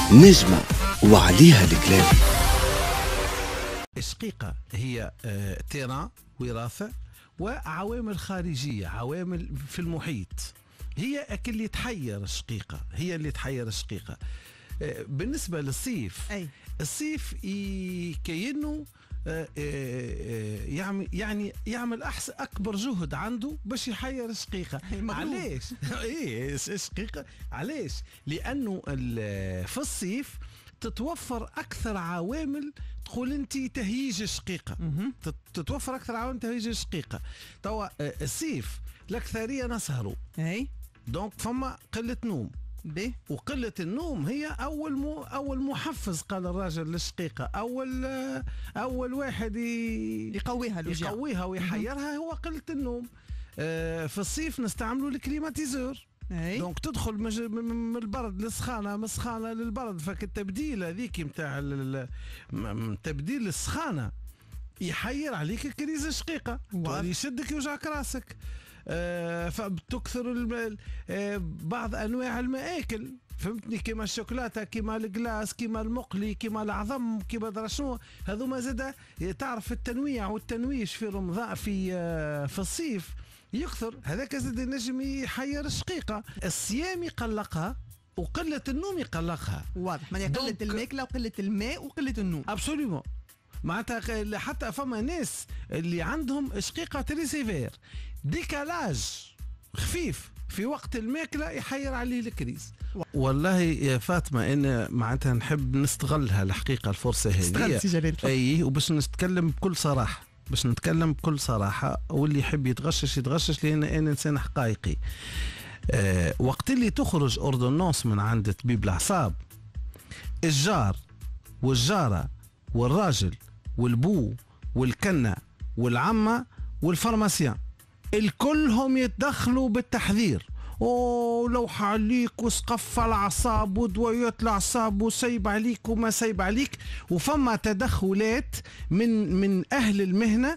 نجمة وعليها الكلام. الشقيقة هي تيران وراثة وعوامل خارجية، عوامل في المحيط، هي اللي تحير الشقيقة، هي اللي تحير الشقيقة. بالنسبة للصيف، الصيف كأنه يعمل أكبر جهد عنده باش يحير الشقيقة. علاش؟ ايه الشقيقة علاش؟ لأنه في الصيف تتوفر أكثر عوامل تقول أنت تهيج الشقيقة، تتوفر أكثر عوامل تهيج الشقيقة. توا الصيف الأكثرية نسهروا، دونك فما قلة نوم، وقلة النوم هي أول محفز، قال الراجل للشقيقة، أول واحد يقويها ويحيرها هو قلة النوم. في الصيف نستعملوا الكليماتيزور، دونك تدخل من البرد للسخانة، من السخانة للبرد، فالتبديل هذيك نتاع تبديل السخانة يحير عليك كريز الشقيقة، يشدك يوجعك راسك. فبتكثر بعض انواع المآكل، فهمتني، كما الشوكولاته، كما الجلاس، كما المقلي، كما العظم، كما درا شنو، هذوما زاده تعرف التنويع والتنويش في رمضان، في الصيف يكثر، هذاك زاد نجم يحير الشقيقه. الصيام يقلقها وقله النوم يقلقها، واضح، من قله الماكله وقله الماء وقله النوم. ابسوليومون، معناتها حتى فما ناس اللي عندهم شقيقه تري سيفير، ديكالاج خفيف في وقت الماكله يحير عليه الكريز. والله يا فاطمه انا معناتها نحب نستغلها الحقيقه الفرصه هذه، اي، وباش نتكلم بكل صراحه، واللي يحب يتغشش لان انا انسان حقائقي. وقت اللي تخرج اوردونونس من عند طبيب الاعصاب، الجار والجاره والراجل والبو والكنه والعمه والفارماسيان الكلهم يتدخلوا بالتحذير، ولوح عليك وسقف الاعصاب ودويات الاعصاب وسيب عليك وما سيب عليك. وفما تدخلات من اهل المهنه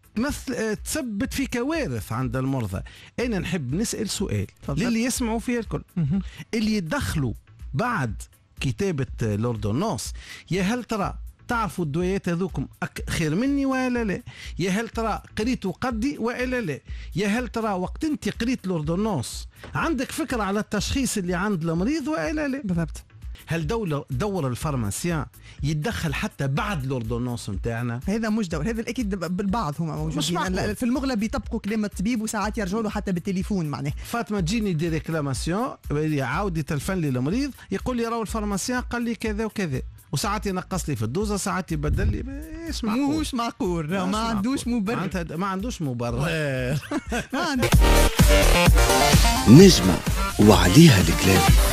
تثبت في كوارث عند المرضى. انا نحب نسال سؤال للي يسمعوا فيها الكل، اللي يتدخلوا بعد كتابه لوردونونس، يا هل ترى تعرفوا الدويات هذوكم خير مني ولا لا؟ يا هل ترى قريتوا قدي ولا لا؟ يا هل ترى وقت انت قريت لوردونونس عندك فكرة على التشخيص اللي عند المريض ولا لا؟ بالضبط. هل دور الفارماسيان يتدخل حتى بعد لوردونونس نتاعنا؟ هذا مش دور، هذا اكيد بالبعض هم موجودين، في المغلب يطبقوا كلام الطبيب وساعات يرجعوا له حتى بالتليفون. معناه فاطمه تجيني دي ريكلاماسيون، عاود يتلفن لي المريض يقول لي راهو الفارماسيان قال لي كذا وكذا، وساعات ينقص لي في الدوزه، ساعات يبدل لي. مش معقول، ما عندوش مبرر، ما عندوش مبرر. نجمة وعليها الكلام.